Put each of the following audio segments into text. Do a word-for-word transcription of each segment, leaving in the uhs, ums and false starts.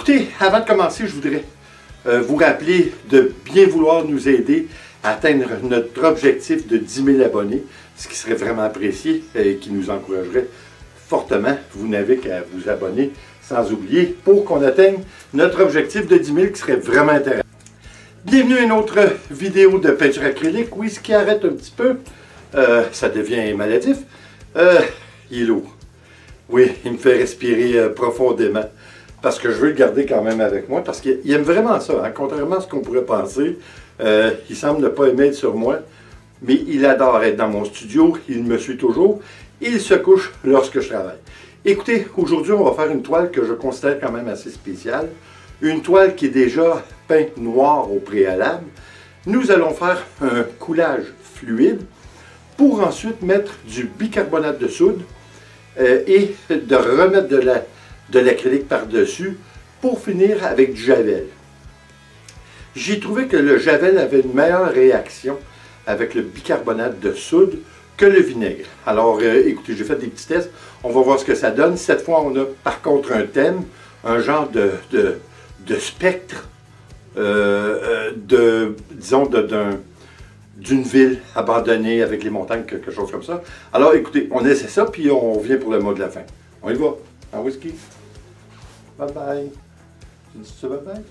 Écoutez, avant de commencer, je voudrais euh, vous rappeler de bien vouloir nous aider à atteindre notre objectif de dix mille abonnés, ce qui serait vraiment apprécié et qui nous encouragerait fortement. Vous n'avez qu'à vous abonner, sans oublier, pour qu'on atteigne notre objectif de dix mille qui serait vraiment intéressant. Bienvenue à une autre vidéo de peinture acrylique. Oui, ce qui arrête un petit peu, euh, ça devient maladif. Euh, il est lourd. Oui, il me fait respirer euh, profondément. Parce que je veux le garder quand même avec moi. Parce qu'il aime vraiment ça. Hein, contrairement à ce qu'on pourrait penser. Euh, il semble ne pas aimer être sur moi. Mais il adore être dans mon studio. Il me suit toujours. Il se couche lorsque je travaille. Écoutez, aujourd'hui, on va faire une toile que je considère quand même assez spéciale. Une toile qui est déjà peinte noire au préalable. Nous allons faire un coulage fluide pour ensuite mettre du bicarbonate de soude euh, et de remettre de la, de l'acrylique par-dessus pour finir avec du javel. J'ai trouvé que le javel avait une meilleure réaction avec le bicarbonate de soude que le vinaigre. Alors, euh, écoutez, j'ai fait des petits tests. On va voir ce que ça donne. Cette fois, on a par contre un thème, un genre de, de, de spectre, euh, de, disons, d'un... d'une ville abandonnée avec les montagnes, quelque chose comme ça. Alors écoutez, on essaie ça, puis on revient pour le mot de la fin. On y va. En whisky. Bye bye. Tu dis ça bye bye?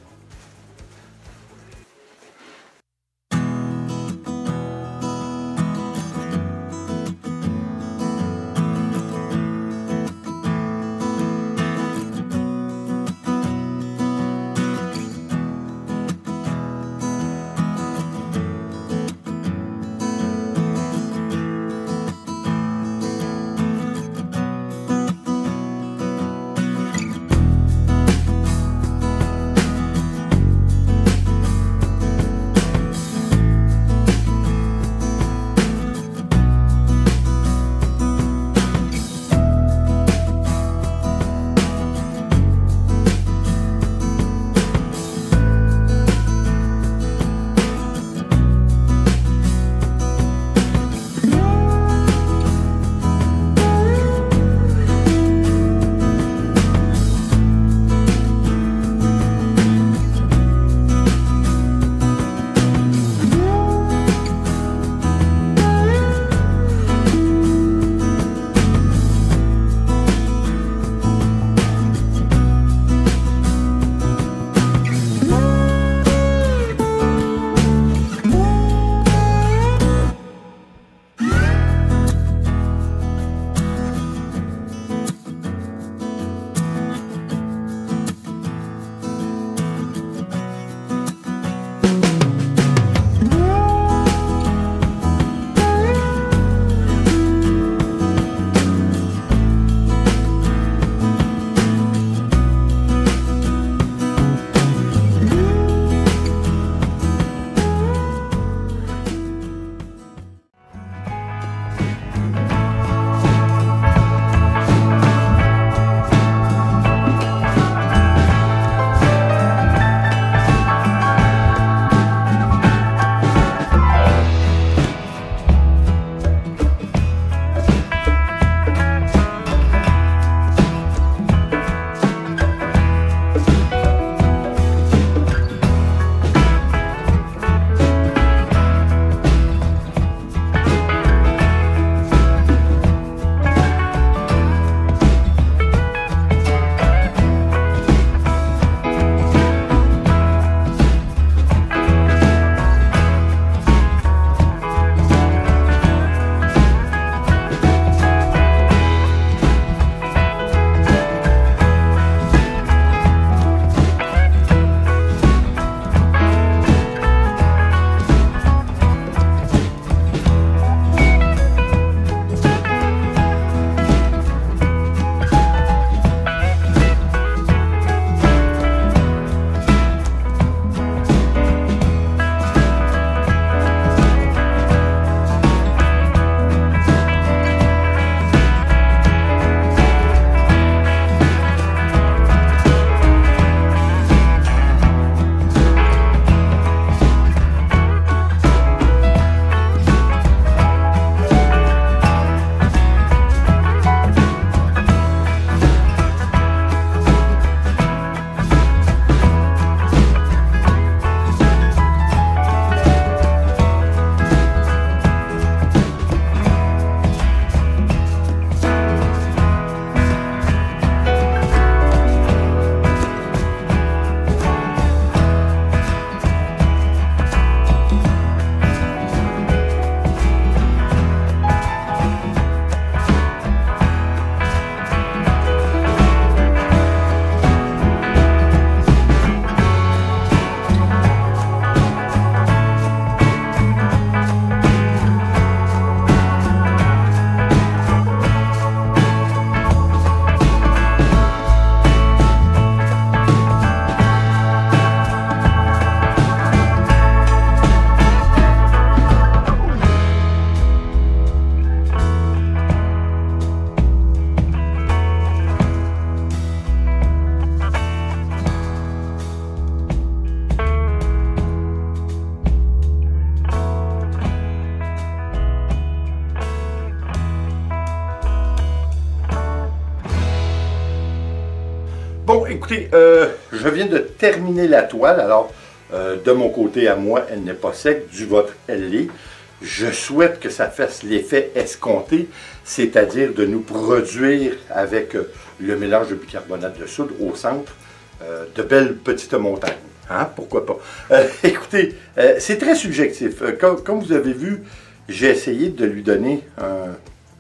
écoutez, euh, je viens de terminer la toile. Alors, euh, de mon côté à moi, elle n'est pas sec. Du vôtre, elle l'est. Je souhaite que ça fasse l'effet escompté, c'est-à-dire de nous produire avec euh, le mélange de bicarbonate de soude au centre euh, de belles petites montagnes. Hein? Pourquoi pas? Euh, écoutez, euh, c'est très subjectif. Euh, comme, comme vous avez vu, j'ai essayé de lui donner un,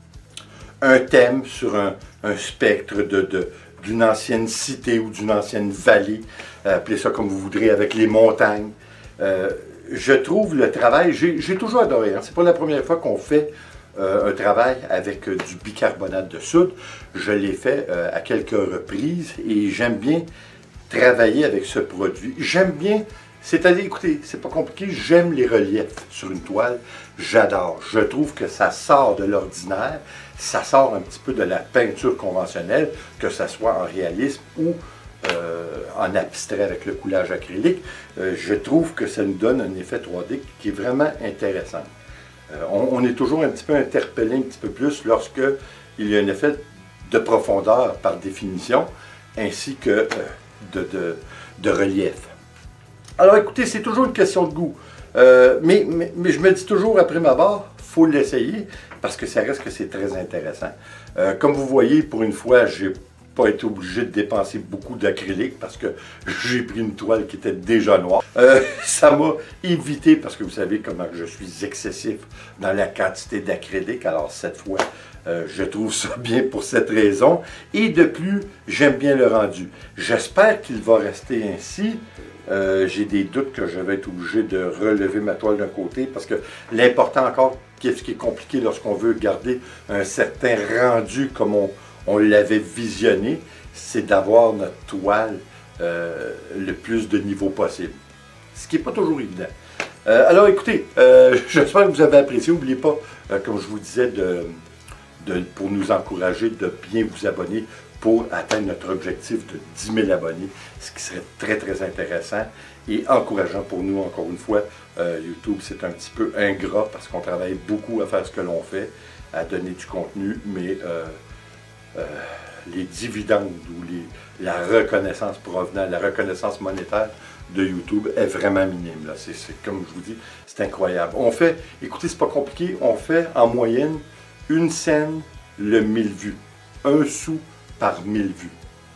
un thème sur un, un spectre de, de, d'une ancienne cité ou d'une ancienne vallée. Euh, appelez ça comme vous voudrez, avec les montagnes. Euh, Je trouve le travail, j'ai toujours adoré, hein. C'est pas la première fois qu'on fait euh, un travail avec euh, du bicarbonate de soude. Je l'ai fait euh, à quelques reprises et j'aime bien travailler avec ce produit. J'aime bien, c'est-à-dire, écoutez, c'est pas compliqué, j'aime les reliefs sur une toile, j'adore. Je trouve que ça sort de l'ordinaire, ça sort un petit peu de la peinture conventionnelle, que ce soit en réalisme ou Euh, en abstrait avec le coulage acrylique. Euh, je trouve que ça nous donne un effet trois D qui est vraiment intéressant. Euh, on, on est toujours un petit peu interpellé un petit peu plus lorsque il y a un effet de profondeur par définition, ainsi que euh, de, de, de relief. Alors écoutez, c'est toujours une question de goût. Euh, mais, mais, mais je me dis toujours après ma barre, il faut l'essayer parce que ça reste que c'est très intéressant. Euh, comme vous voyez, pour une fois, j'ai pas été obligé de dépenser beaucoup d'acrylique parce que j'ai pris une toile qui était déjà noire. Euh, ça m'a évité, parce que vous savez comment je suis excessif dans la quantité d'acrylique, alors cette fois, euh, je trouve ça bien pour cette raison. Et de plus, j'aime bien le rendu. J'espère qu'il va rester ainsi. Euh, j'ai des doutes que je vais être obligé de relever ma toile d'un côté parce que l'important encore, ce qui est compliqué lorsqu'on veut garder un certain rendu comme on on l'avait visionné, c'est d'avoir notre toile euh, le plus de niveau possible. Ce qui n'est pas toujours évident. Euh, alors écoutez, euh, j'espère que vous avez apprécié. N'oubliez pas, euh, comme je vous disais, de, de, pour nous encourager, de bien vous abonner pour atteindre notre objectif de dix mille abonnés, ce qui serait très très intéressant et encourageant pour nous, encore une fois. Euh, YouTube, c'est un petit peu ingrat parce qu'on travaille beaucoup à faire ce que l'on fait, à donner du contenu, mais euh, Euh, les dividendes ou les, la reconnaissance provenant, la reconnaissance monétaire de YouTube est vraiment minime. C'est comme je vous dis, c'est incroyable. On fait, écoutez, c'est pas compliqué, on fait en moyenne une scène le mille vues. Un sou par mille vues.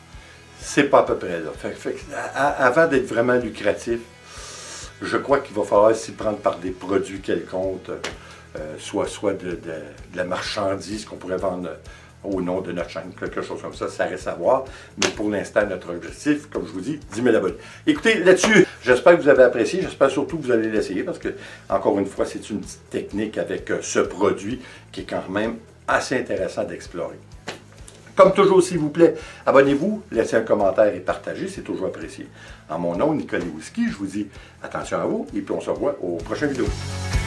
C'est pas à peu près là. Fait, fait, à, avant d'être vraiment lucratif, je crois qu'il va falloir s'y prendre par des produits quelconques, euh, soit, soit de, de, de la marchandise qu'on pourrait vendre au nom de notre chaîne, quelque chose comme ça, ça reste à voir. Mais pour l'instant, notre objectif, comme je vous dis, dix mille abonnés. Écoutez, là-dessus, j'espère que vous avez apprécié, j'espère surtout que vous allez l'essayer, parce que, encore une fois, c'est une petite technique avec ce produit qui est quand même assez intéressant d'explorer. Comme toujours, s'il vous plaît, abonnez-vous, laissez un commentaire et partagez, c'est toujours apprécié. En mon nom, Nicolas Whisky, je vous dis attention à vous, et puis on se revoit aux prochaines vidéos.